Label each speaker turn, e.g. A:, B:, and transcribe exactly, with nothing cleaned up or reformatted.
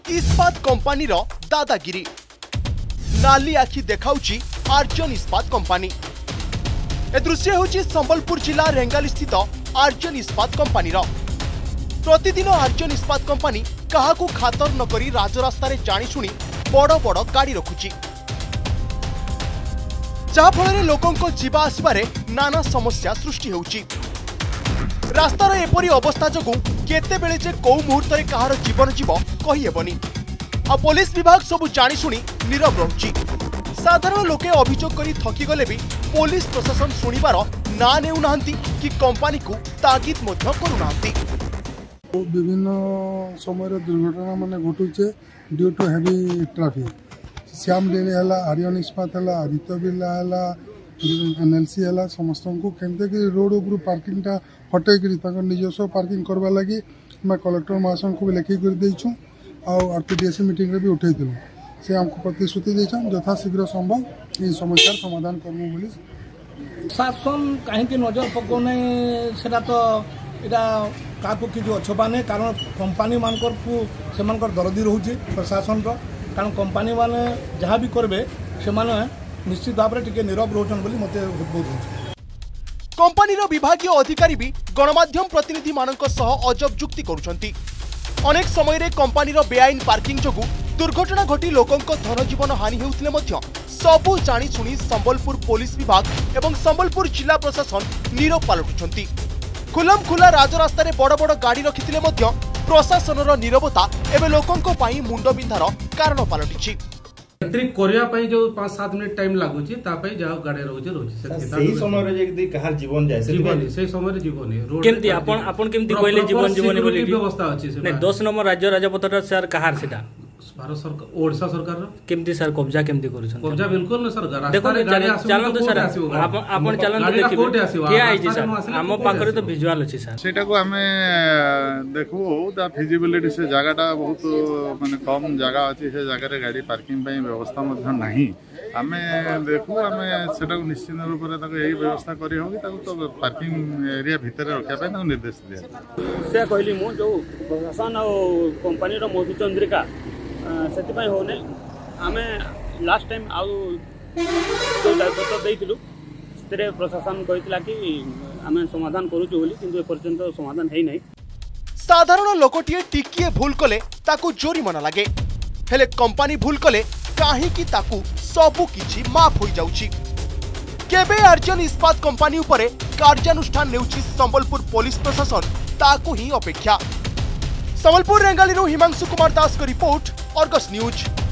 A: इस्पात कंपानी रो दादागिरी नाली आखि देखाउची आर्जन इस्पात कंपानी। ए दृश्य होची संबलपुर जिला रेंगाली स्थित आर्जन इस्पात कंपानी रो। प्रतिदिन आर्जन इस्पात कंपानी काहाकू खातर न करी राजरास्ता रे जानी शुणी बड़ बड़ गाड़ी रखुची, जहाँफल लोकों जीवा आसबारे नाना समस्या सृष्टि होउची। रास्तार एपरी अवस्था जोगु केतेबेले जे कौ मुहूर्त कहार जीवन जीव कहीहेबनी। आ पुलिस विभाग सबु जानी शुणी नीरव रहुची। साधारण लोके अभियोग करी थकी गले भी पुलिस प्रशासन शुणिबार ना नेउ नाहंती कि कंपानी को तागिद मध्य करू नाहंती।
B: विभिन्न समय दुर्घटना माने घटुचे due to heavy traffic. Shyam dairy है, आर्यन इस्पात है, आदित्य बिरला है, एनएलसी है, समस्त को केंते कि रोड उपर पार्किंग टा हटे कर निजस्व पार्किंग करवा लगी मैं कलेक्टर महाशय को भी लेखिक देचु आरपीडीएस मीटिंग रे भी उठेलु। से हमको प्रतिश्रुति देछन यथाशीघ्र संभव ये समस्या समाधान करमु बोली।
C: शासन कहीं नजर पकौने सेटा तो इटा काकु कि अच्छबा नहीं, कारण कंपानी मानकर को सेमानकर दरदी रहउची प्रशासन रो। कारण कंपानी माने जहाँ भी करबे से माने निश्चित भाव में टिके नीरव रोचन बोली मते बोध होची।
A: कंपानी विभागीय अधिकारी भी गणमाध्यम प्रतिनिधि मानक सह अजब जुक्ति करुछंती। अनेक समय रे कंपानी बेआईन पार्किंग जोगु दुर्घटना घटी लोकों धन जीवन हानि हेउथिले मध्य सबु जानी शुणी संबलपुर पुलिस विभाग एवं संबलपुर जिला प्रशासन नीरव पालटुछंती। खुलम खुला राजरास्ता रे बड़ बड़ गाड़ी रखिथिले मध्य प्रशासनर नीरवता एवं लोकों पाई मुंड बिंधार कारण पालटिछि।
D: एंट्री करिया पई जो पाँच सात मिनिट टाइम लागुची ता पई जाओ गाड़ी रहउची रहउची
E: सही समय रे जे कहार जीवन जाय
D: जीवन सही समय रे जीवन रोड
F: केमती आपण आपण केमती कहले जीवन जीवन बोली
D: व्यवस्था अछि से
F: नहीं दस नंबर राज्य राजपथटा सर कहार सेटा
D: भारत सरकार ओडिशा सरकार
F: केमती सर कब्जा केमती करूछन
D: कब्जा बिल्कुल न सर
F: देखो चलन तो सर आपण आपण चलन तो देखिबे के आइ सर हम पाखरे तो विजुअल अछि सर
G: सेटा को हमें देखो द फिजिबिलिटी से जगहटा बहुत माने कम जगह अछि से जगह रे गाड़ी पार्किंग पई व्यवस्था मध्य नाही। हमें देखो हमें सेटा को निश्चित रूप रे तक यही व्यवस्था करी होगी तक तो पार्किंग एरिया भीतर रखा पई न निर्देश दिया
F: से कहली मु जो प्रशासन और कंपनी रो मधु चंद्रिका से होने आम लास्ट टाइम आउ जो दायित्व देइथिलु से प्रशासन कहला कि आम समाधान करूछु बोली किंतु एपर्यंत समाधान है नहीं।
A: साधारण लोकटिए टिकिए भूल कले ताकू जोरिमाना लागे, हेले कंपानी भूल कले काहे कि ताकू सबु किछि माफ होई जाउछि। केबे आर्जन इस्पात कंपानी उपरे कार्यानुष्ठान नेउछि संबलपुर पुलिस प्रशासन ताकू ही अपेक्षा। संबलपुर रेंगाली हिमांशु कुमार दास को रिपोर्ट, अर्गस न्यूज।